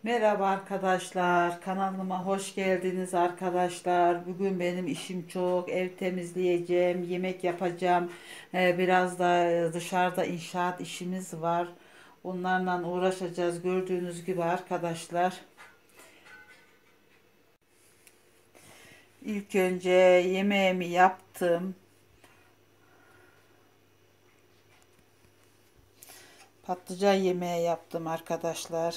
Merhaba arkadaşlar, kanalıma hoş geldiniz arkadaşlar. Bugün benim işim çok, ev temizleyeceğim, yemek yapacağım. Biraz da dışarıda inşaat işimiz var. Onlarla uğraşacağız gördüğünüz gibi arkadaşlar. İlk önce yemeğimi yaptım. Patlıcan yemeği yaptım arkadaşlar.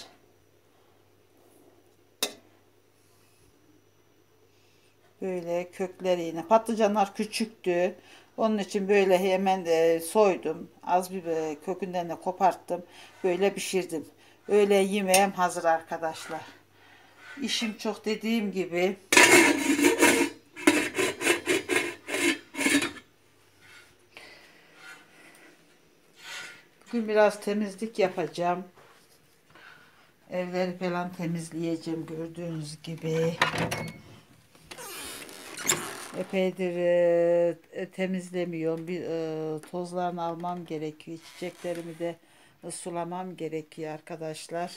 Böyle kökleri yine. Patlıcanlar küçüktü. Onun için böyle hemen soydum. Az bir kökünden de koparttım. Böyle pişirdim. Öyle yemeğim hazır arkadaşlar. İşim çok dediğim gibi. Bugün biraz temizlik yapacağım. Evleri falan temizleyeceğim gördüğünüz gibi. Epeydir temizlemiyorum. Tozlarını almam gerekiyor. Çiçeklerimi de sulamam gerekiyor arkadaşlar.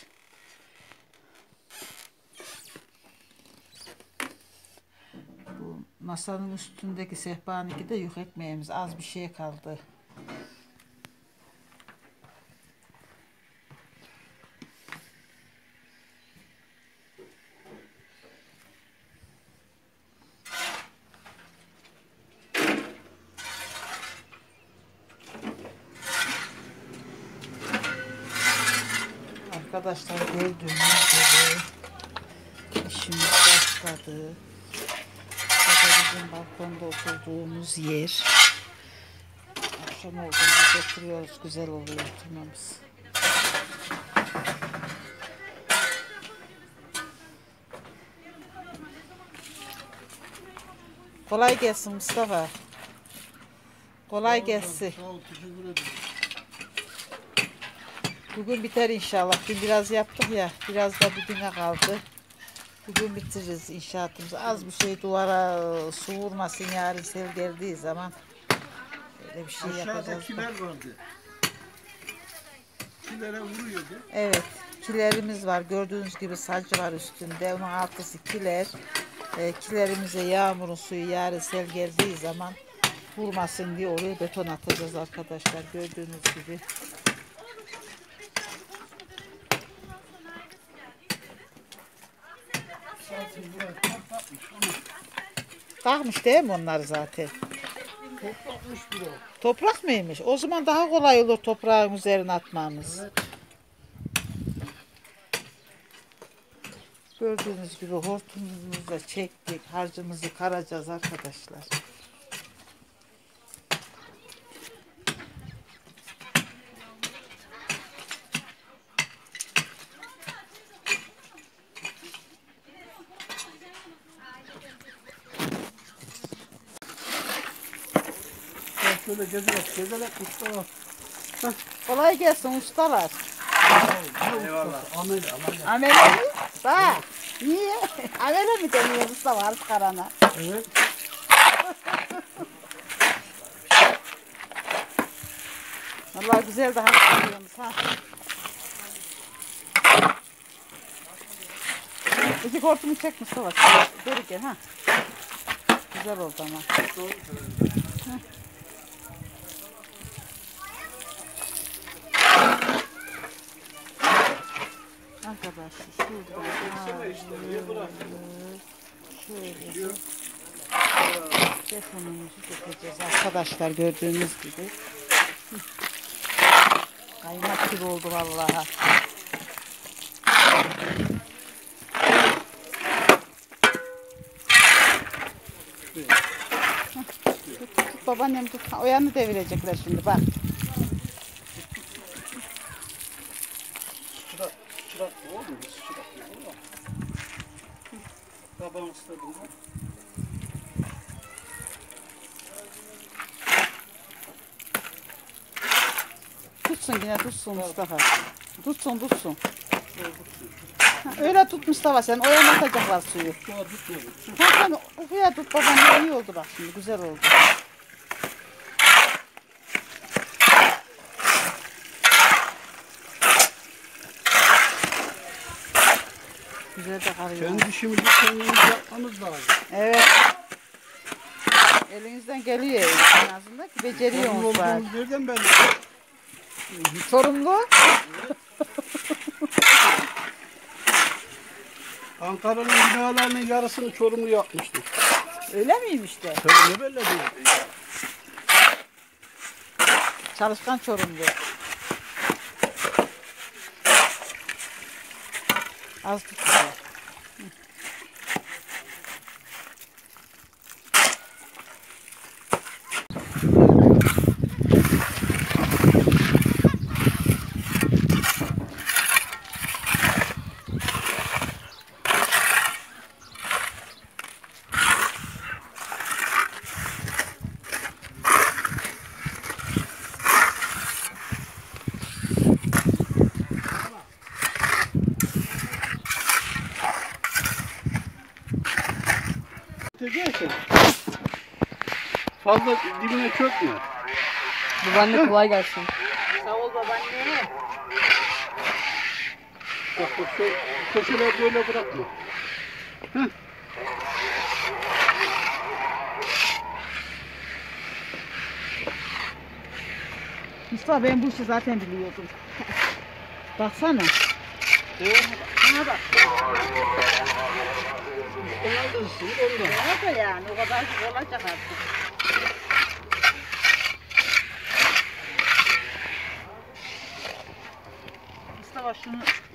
Bu masanın üstündeki sehpanınki de yük ekmeğimiz az bir şey kaldı. Arkadaşlar gördüğünüz gibi işimiz başladı. Burada bizim balkonda oturduğumuz yer. Akşam olduğunda oturuyoruz. Güzel oluyor oturmamız. Kolay gelsin Mustafa. Kolay gelsin. Sağ ol, teşekkür ederim. Bugün biter inşallah. Dün biraz yaptık ya. Biraz da bugüne kaldı. Bugün bitiririz inşaatımızı. Az bir şey duvara su vurmasın yarın sel geldiği zaman. Öyle bir şey yapacağız. Aşağıda kiler vardı. Kilere vuruyordu. Evet. Kilerimiz var. Gördüğünüz gibi sacı var üstünde. Onun altısı kiler. Kilerimize yağmurun suyu yarın sel geldiği zaman vurmasın diye oraya beton atacağız arkadaşlar. Gördüğünüz gibi. Zaten buraya toplatmış ama Kalkmış değil mi onlar zaten? toplatmış bura. Toprak mıymış? O zaman daha kolay olur toprağın üzerine atmamız. Evet. Gördüğünüz gibi hortumumuzu da çektik. Harcımızı karacağız arkadaşlar. Bak şöyle gezelek Mustafa. Kolay gelsin ustalar. Eyvallah. Amel. Amele mi? Bak. Niye? Amele mi deniyor Mustafa artık arana? Evet. Vallahi güzel de harcıyorsunuz ha. İki hortumu çek Mustafa. Geri gel ha. Güzel oldu ama. Arkadaşlar şuradan şöyle betonumuzu dökeceğiz arkadaşlar gördüğünüz gibi. Kaymak gibi oldu vallahi. Tut babaannem tut. O yanı devirecekler şimdi bak. Çırak olur mu? Çırak olur mu? Babam istedim mi? Tutsun yine tutsun Mustafa. Tutsun. Ha, öyle tut Mustafa sen. O yana atacaklar suyu. Daha tutmadı. Ha sen oraya tut babaannem iyi oldu bak şimdi. Güzel oldu. güzel de karıyor. Kendi işimizi kendimiz yapmamız lazım. Evet. Elinizden geliyor en azından ki beceriyorsunuz bari. Olduğumuz yerden belli. Sorumlu. Ankara'nın binalarının yarısını Çorumlu yapmıştık. Öyle miymiş de? Tabii ne belli değil. Çalışkan Çorumlu. Az tutuyor. Diyeceksin. Fazla dibine çökme. Babaanne kolay gelsin. Sağ ol babaanne. Bak bak şu köşeler böyle bırakma. Heh. Mustafa ben bu işi zaten biliyordum. Baksana. Bana bak. Onlar da ısınır ondan. Ne da yani o kadar olacak artık. Mustafa şunu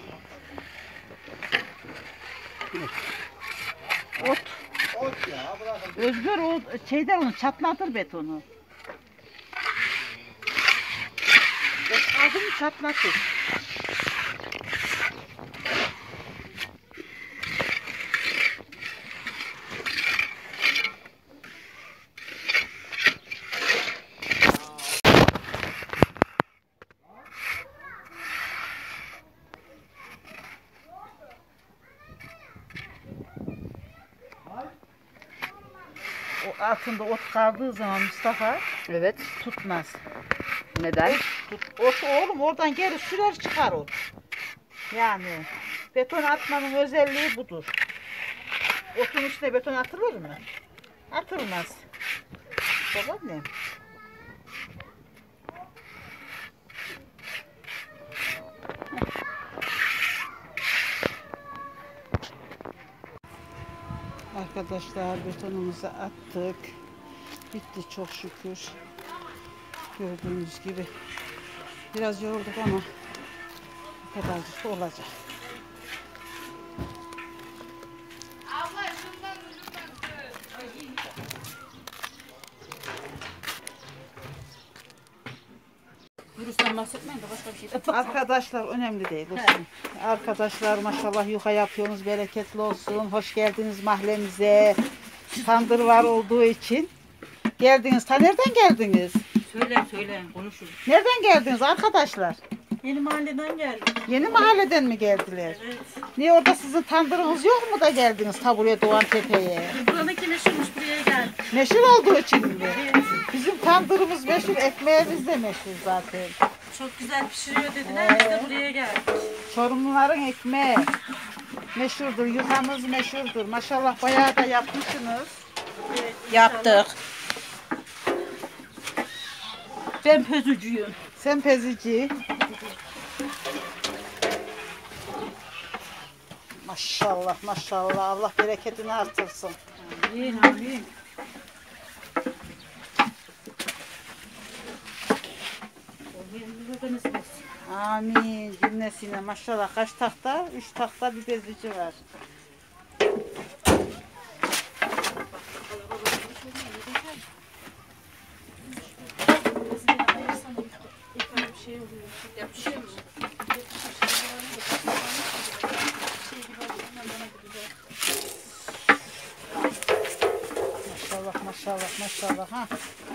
ot. Ot ya bırakın. Özgür o şeyden onu çatlatır betonu. Aldı mı çatlatır. O altında ot kaldığı zaman Mustafa Evet. tutmaz. Neden? Ot oğlum oradan geri sürer çıkar ot. Yani beton atmanın özelliği budur. Otun üstüne beton atılır mı? Atılmaz. Babaannem. Arkadaşlar betonumuzu attık. Bitti çok şükür. Gördüğünüz gibi. Biraz yorulduk ama bu kadarcık da olacak. Virüsten bahsetmeyin de başka bir şey de. Arkadaşlar önemli değil. Olsun. Arkadaşlar maşallah yuka yapıyorsunuz. Bereketli olsun. Hoş geldiniz mahallemize. Tandır var olduğu için. Geldiniz. Ta nereden geldiniz? Söyle konuşun. Nereden geldiniz arkadaşlar? Yeni mahalleden geldik. Yeni mahalleden mi geldiler? Evet. Niye orada sizin tandırınız yok mu da geldiniz ta buraya Doğan Tepe'ye? Buradaki meşhurmuş buraya geldik. Meşhur olduğu için mi? Bizim tandırımız meşhur, ekmeğimiz de meşhur zaten. Çok güzel pişiriyor dediler. Biz de buraya geldik. Çorumluların ekmeği meşhurdur, yuhanız meşhurdur. Maşallah bayağı da yapmışsınız. Evet, Yaptık. Ben pözücüyüm. Sen pezici. Maşallah maşallah Allah bereketini artırsın. Amin amin. Amin cümlesine maşallah kaç tahta? 3 tahta bir pezici var. Maşallah maşallah maşallah ha.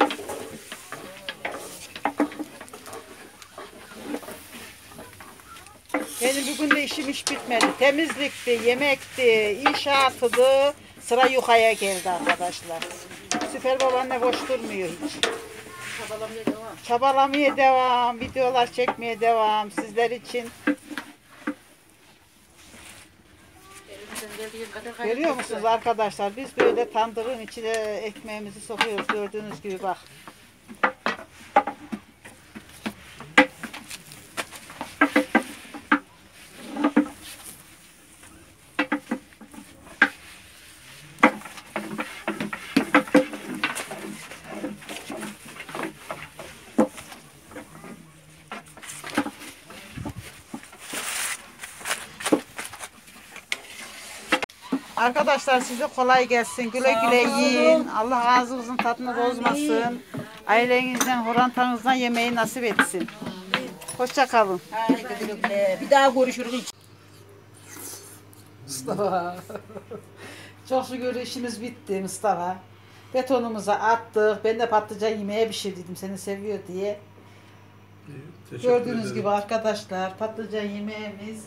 Benim bugün de işim hiç bitmedi. Temizlikti, yemekti, inşaatıdı. Sıra yukarıya geldi arkadaşlar. Süper babaanne boş durmuyor hiç. Çabalamaya devam. Çabalamaya devam, videolar çekmeye devam sizler için. geldiğim kadar gayret Görüyor ettim. musunuz arkadaşlar? Biz böyle tandırın içine ekmeğimizi sokuyoruz. Gördüğünüz gibi bak. Arkadaşlar size kolay gelsin. Güle güle yiyin. Allah ağzınızın tadını bozmasın. Ailenizden, horantanızdan yemeği nasip etsin. Hoşça kalın. Haydi güle güle. Bir daha görüşürüz. Mustafa. Çok şükür işimiz bitti Mustafa. Betonumuza attık. Ben de patlıcan yemeğe pişirdim seni seviyor diye. Teşekkür Gördüğünüz ederim. gibi arkadaşlar patlıcan yemeğimiz.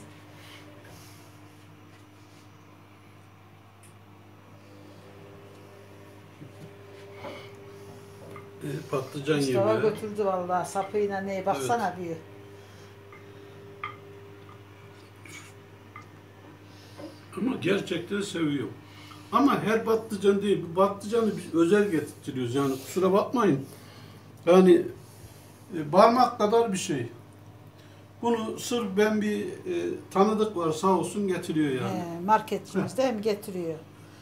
Patlıcan Mustafa yemeği. götürdü vallahi sapıyla neye baksana bir. Ama gerçekten seviyorum. Ama her patlıcan değil. Bu patlıcanı biz özel getiriyoruz yani kusura bakmayın. Yani parmak kadar bir şey. Bunu sırf ben bir tanıdık var sağ olsun getiriyor yani. Marketçimiz değil mi getiriyor.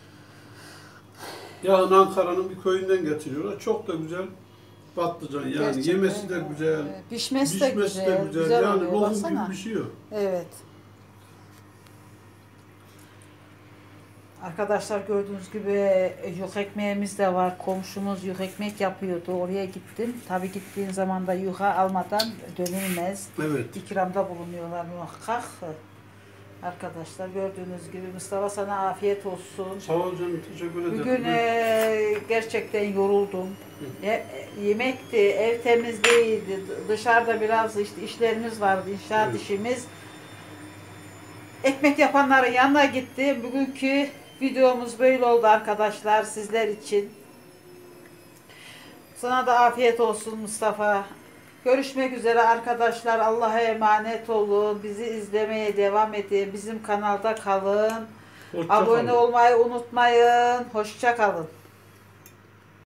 Yarın Ankara'nın bir köyünden getiriyorlar. Çok da güzel patlıcan yani. Gerçekten, Yemesi de güzel. Pişmesi de Pişmesi güzel. de güzel. Güzel Yani oluyor. lokum Baksana. gibi bir şey yok. Evet. Arkadaşlar gördüğünüz gibi yufk ekmeğimiz de var. Komşumuz yufk ekmek yapıyordu. Oraya gittim. Tabii gittiğin zaman da yufka almadan dönülmez. Evet. İkramda bulunuyorlar muhakkak. Arkadaşlar gördüğünüz gibi Mustafa sana afiyet olsun. Sağ ol canım. Teşekkür ederim. Bugün gerçekten yoruldum. Yemekti, ev temizliğiydi, dışarıda biraz işte işlerimiz vardı, inşaat Evet. işimiz. Ekmek yapanların yanına gittim. Bugünkü videomuz böyle oldu arkadaşlar sizler için. Sana da afiyet olsun Mustafa. Görüşmek üzere arkadaşlar. Allah'a emanet olun. Bizi izlemeye devam edin. Bizim kanalda kalın. Hoşça Abone kalın. olmayı unutmayın. Hoşça kalın.